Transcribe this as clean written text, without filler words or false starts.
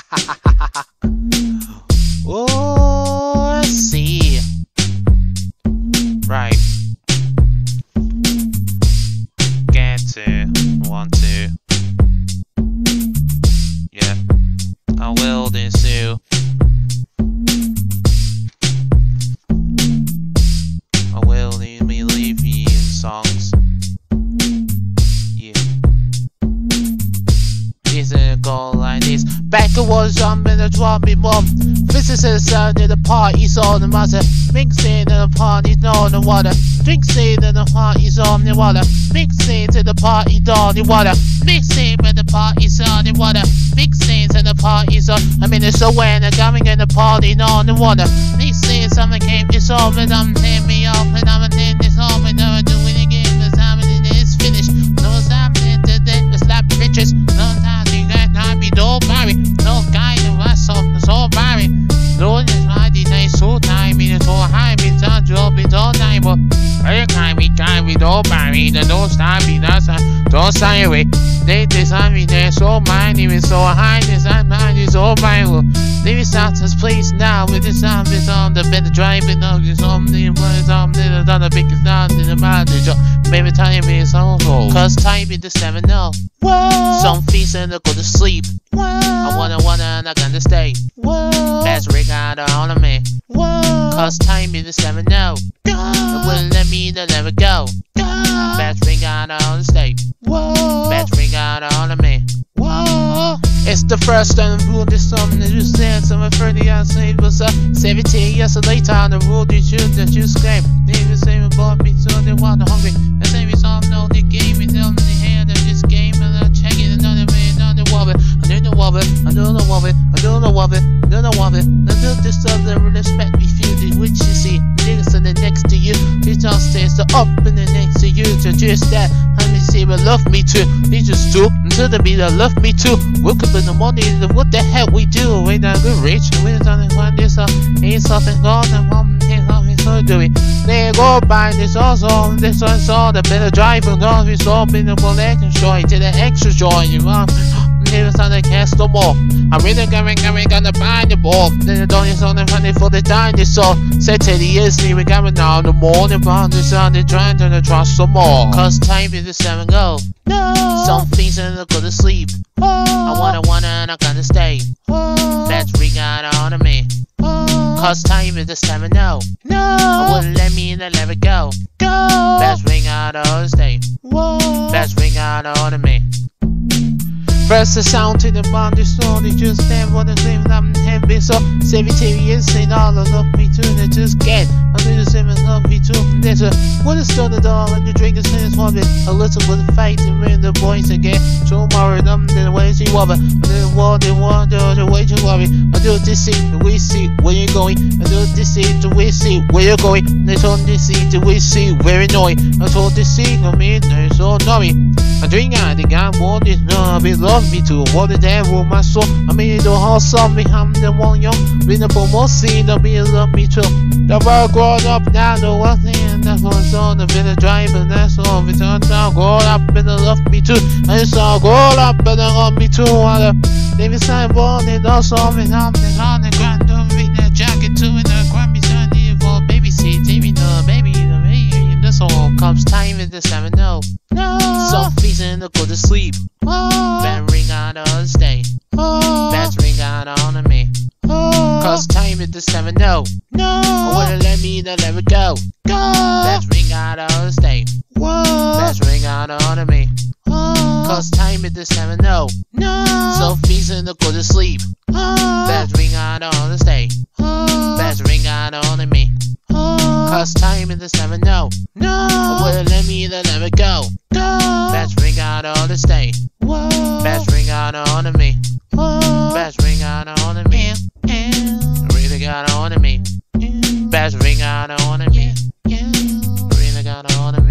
Oh, let's see. Right. Get to, want to. Yeah. I will do so. I will leave me in songs. Yeah. Is it go like this? Back to was in the drumming mom. Physicists in the party's on the matter. Mixing in the party's on the water. Drinking in the party's on the water. Mixing to the party on the water. Mixing with the party's on the water. Mixing to the party's on. I mean it's so when I'm coming in the party on the water. Mixing something came it's over and I'm taking me off and I'm in this home and I'm doing it again. The time it's finished. No time to the slap bitches. No time to get not be no marry. No guy in my song so marry. Lord is my day so time in the so high me time job it all time but every time we don't marry the no time be that's don't sign away. They design me there so mine even so high design mine is all Bible. Leave it out this place now with the sound is on the better driving on this on the words on the biggest sound in the manager. Maybe time is also cause time is the 7-0. Some feast and I go to sleep. I wanna and I gotta stay. That's ring out on me. Cause time is the 7-0. It wouldn't let me to never go. Best ring out on the state. Best ring out on me. It's the first time the rule this something that you said. Some 30 years later was 17 years later on the rule you choose that you scream. They were saying about me so they want the hungry. The same is all know the game is on the hand of this game and I'm checking another way another wobble. I do the wobble, I do the wobble, I do the wobble, I do the wobble. I do this other respect me feel the which you see. Niggas in the next to you. It's all stays the up in the next to you to just that. Let me see but love me too. They just do until the beat love me too. Woke up in the morning, what the hell we do? We not good rich, we don't want this up. Ain't something gone and mom ain't something so doing. They go by this also, this one's all the better drive and all we saw in the black and joy to the extra joy you want. Here's on the cast no more. I'm really gonna buy the ball. Then the don't is on the honey for the dinosaur. Said 10 years, we coming down the morning, but the sun is trying to trust some more. Cause time is the 7-0. Some things and I go to sleep. I wanna and I gotta stay. Let's ring out on me. Cause time is the 7-0. I wouldn't let me in the let it go. Let's ring out on the stay. Let's ring out on me. Press the sound to the bond, this song, they just stand for the same I'm heavy, so 17 years ain't all I love me too, they just get a little seven love me too. There's a what is done at all, and the drink is finished one bit, a little bit of fight and win the boys again. Tomorrow, then the way she wobble, and then what they want, the way you worry. I do this seat, the we see where you're going, I do this seat, the we see where you're going. They told this seat, the we see where you're going. I told this seat, no me, no so knowing. I drink out the guy, what is no, be love me too. What the devil, my soul. I mean, the whole song me, I'm the one young. Been the promote scene, the me love me too. The world growing up now, the one thing that's what's on the bit of driving, that's all. We turn down, grow up, and love me too. I saw grow up, and love me too. They be signed born, and also me, I'm on the ground, don't read that jacket too. And the Grammy son, for baby seat, baby, the baby, the baby. This all comes time in the 7-0. Some reason to go to sleep. Band ring out on the stay. Bands ring out on me. Cause time is the 7-0. I wouldn't let me to let it go. Bands ring out on the stay. Bands ring out on me. Cause time is the 7-0. Some reason to go to sleep. Bands ring out on the stay. Bands ring out on me. Cause time is the 7-0. I wouldn't let me to let it go. Bands ring out on the stay. Bands ring out on me. Bands ring out on me. Really got on me. Bands ring out on me. Really got on me.